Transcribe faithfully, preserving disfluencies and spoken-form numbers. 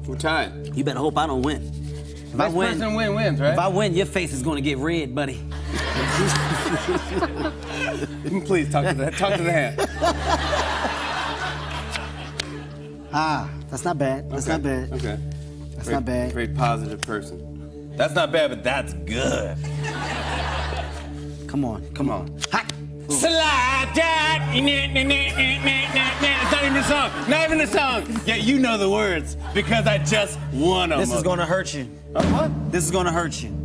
We're tied. You better hope I don't win. If Best I win, person win wins, right? If I win, your face is gonna get red, buddy. Please talk to the talk to the hand. Ah, that's not bad. That's okay. not bad. Okay. That's very, not bad. Very positive person. That's not bad, but that's good. Come on, come on. Hot. Slapjack. It's not even a song. Not even a song. Yet you know the words because I just won them. This is gonna hurt you. Uh, what? This is gonna hurt you.